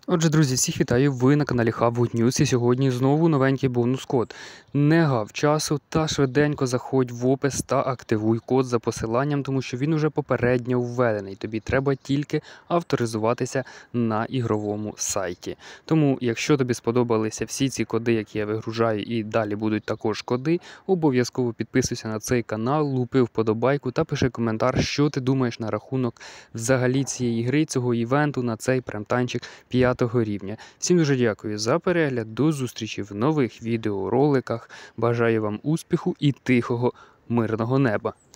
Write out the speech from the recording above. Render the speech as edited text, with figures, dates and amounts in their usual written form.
Отже, друзі, всіх вітаю! Ви на каналі Hub News і сьогодні знову новенький бонус-код. Не гав часу та швиденько заходь в опис та активуй код за посиланням, тому що він уже попередньо введений. Тобі треба тільки авторизуватися на ігровому сайті. Тому, якщо тобі сподобалися всі ці коди, які я вигружаю, і далі будуть також коди, обов'язково підписуйся на цей канал, лупи вподобайку та пиши коментар, що ти думаєш на рахунок взагалі цієї гри, цього івенту на цей прем-таймчик 5 рівня. Всім дуже дякую за перегляд, до зустрічі в нових відеороликах. Бажаю вам успіху і тихого, мирного неба.